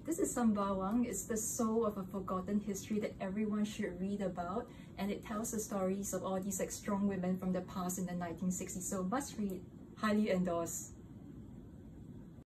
This is Sembawang. It's the soul of a forgotten history that everyone should read about, and it tells the stories of all these strong women from the past in the 1960s. So must read, highly endorse.